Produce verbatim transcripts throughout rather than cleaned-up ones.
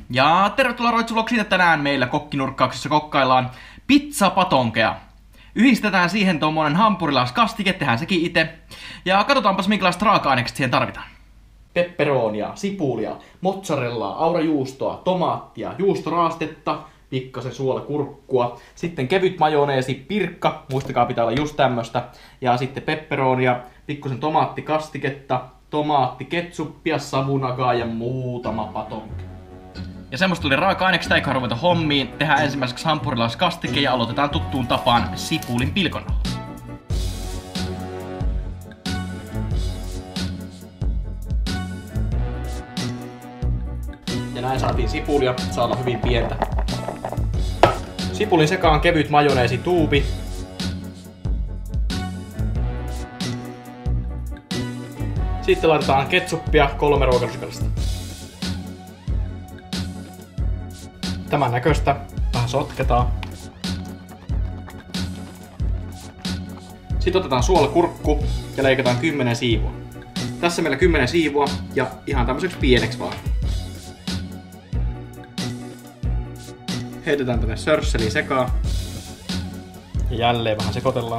Ja tervetuloa Roitsu-vlogiin, ja tänään meillä kokkinurkkauksessa kokkaillaan pizzapatonkeja. Yhdistetään siihen tuommoinen hampurilaiskastike, tehdään sekin itse. Ja katsotaanpas minkälaiset raaka-ainekset siihen tarvitaan. Pepperonia, sipulia, mozzarellaa, aurajuustoa, tomaattia, juustoraastetta, pikkasen suolakurkkua, sitten kevyt majoneesi, pirkka, muistakaa pitää olla just tämmöstä, ja sitten pepperonia, pikkusen tomaattikastiketta, tomaattiketsuppia, savunagaa ja muutama patonke. Ja semmoista tuli raaka-ainekset, eikä ruveta hommiin. Tehdään ensimmäiseksi hampurilaiskastike ja aloitetaan tuttuun tapaan sipulin pilkonnalla. Ja näin saatiin sipulia, saa olla hyvin pientä. Sipulin sekaan kevyt majoneesi tuubi. Sitten laitetaan ketsuppia kolme ruokalusikallista. Tämän näköistä. Vähän sotketaan. Sitten otetaan suolakurkku ja leikataan kymmenen siivua. Tässä meillä kymmenen siivua ja ihan tämmöiseksi pieneksi vaan. Heitetään tänne sörsseliin sekaan. Ja jälleen vähän sekoitellaan.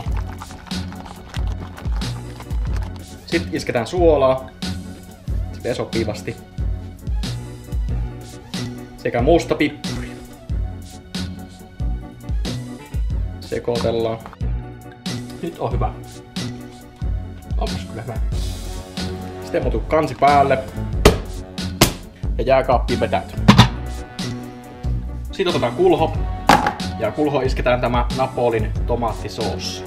Sitten isketään suolaa. Sitten sopivasti. Sekä musta pippuri. Sekoitellaan. Nyt on hyvä. Onpas kyllä hyvä. Sitten mutu kansi päälle. Ja jääkaappiin vetäytyy. Sitten otetaan kulho. Ja kulho isketään tämä Napolin tomaattisoossi.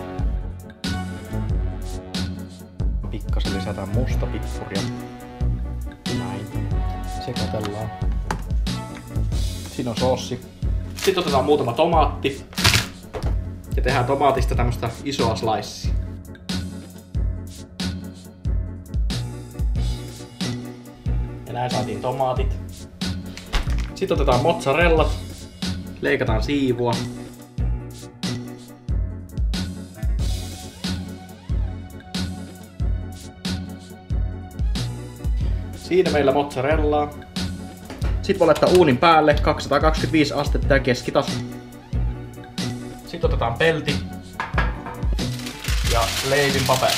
Pikkasen lisätään musta pippuria. Näin. Sekoitellaan. Siinä on soossi. Sitten otetaan muutama tomaatti. Ja tehdään tomaatista tämmöstä isoa slicea. Ja näin saatiin tomaatit. Sitten otetaan mozzarellat. Leikataan siivua. Siinä meillä mozzarellaa. Sitten voi laittaa uunin päälle kaksisataakaksikymmentäviisi astetta ja keskitaso. Sitten otetaan pelti ja leivin paperi.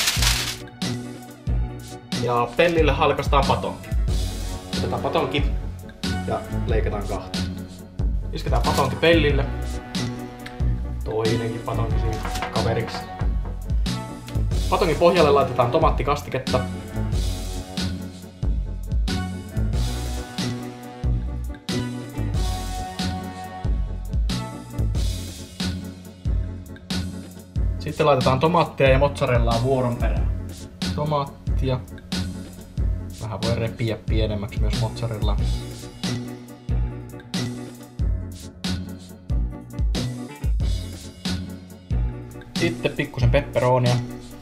Ja pellille halkaistaan patonki. Otetaan patonki ja leikataan kahta. Isketään patonki pellille. Toinenkin patonki siinä kaveriksi. Patonkin pohjalle laitetaan tomaattikastiketta. Sitten laitetaan tomaattia ja mozzarellaa vuoron perään. Tomaattia. Vähän voi repiä pienemmäksi myös mozzarellaa. Sitten pikkusen pepperonia.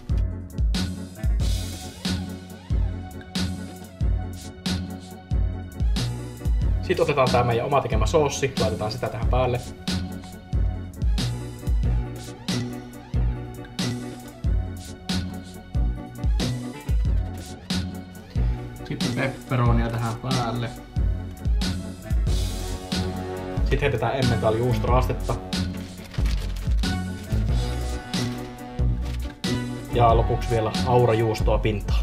Sitten otetaan tämä meidän oma tekemä soossi, laitetaan sitä tähän päälle. Sitten pepperonia tähän päälle. Sitten heitetään Emmental juustoraastetta. Ja lopuksi vielä aurajuustoa pintaan.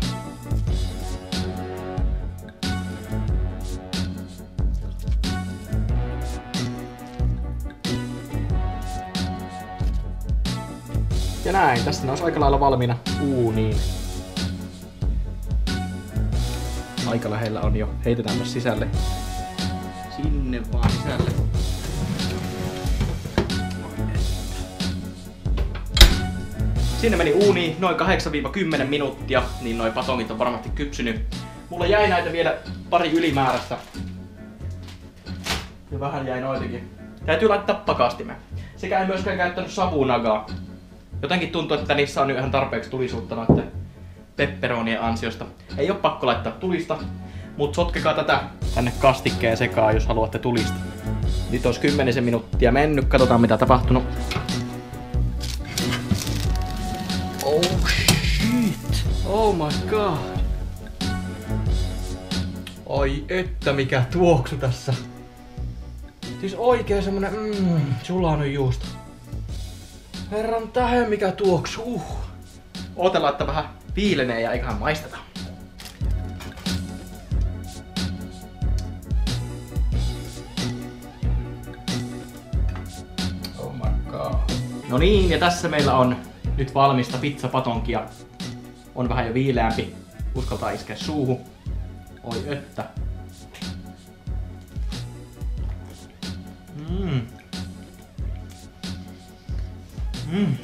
Ja näin, tässä ne olisi aika lailla valmiina uuniin. Aika lähellä on jo. Heitetään myös sisälle. Sinne vaan sisälle. Sinne meni uuniin noin kahdeksan kymmenen minuuttia, niin noi patongit on varmasti kypsynyt. Mulla jäi näitä vielä pari ylimääräistä. Ja vähän jäi noitakin. Täytyy laittaa pakastimeen. Sekä ei myöskään käyttänyt savunagaa. Jotenkin tuntuu, että niissä on nyt ihan tarpeeksi tulisuutta noitten pepperonien ansiosta. Ei oo pakko laittaa tulista, mut sotkekaa tätä tänne kastikkeen sekaan, jos haluatte tulista. Nyt olisi kymmenisen minuuttia mennyt, katsotaan mitä tapahtunut. Oh shit! Oh my god! Ai että mikä tuoksu tässä! Siis oikein semmonen mmm, sulanut juusto. Herran tähän mikä tuoksuu. Uh. Ootellaan, että vähän viilenee ja eiköhän maisteta. Oh my god. No niin, ja tässä meillä on nyt valmista pizzapatonkia. On vähän jo viileämpi. Uskaltaa iskeä suuhun. Oi että. Mm. Mm.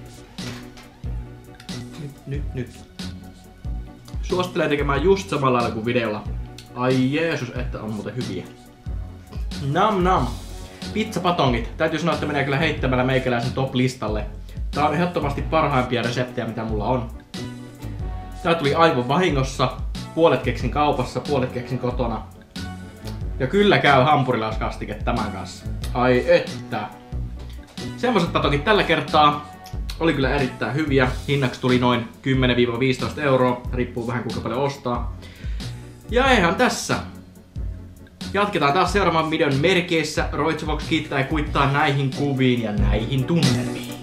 Nyt, nyt, nyt. Suosittelen tekemään just samalla lailla kuin videolla. Ai Jeesus, että on muuten hyviä. Nam nam. Pizzapatongit. Täytyy sanoa, että menee kyllä heittämällä meikäläisen top-listalle. Tää on ehdottomasti parhaimpia reseptejä, mitä mulla on. Tää tuli aivan vahingossa. Puolet keksin kaupassa, puolet keksin kotona. Ja kyllä käy hampurilaiskastike tämän kanssa. Ai että. Semmoset patongit tällä kertaa oli kyllä erittäin hyviä. Hinnaksi tuli noin kymmenen viisitoista euroa. Riippuu vähän kuinka paljon ostaa. Ja eihän tässä. Jatketaan taas seuraavan videon merkeissä. Roitsuvox kiittää ja kuittaa näihin kuviin ja näihin tunnelmiin.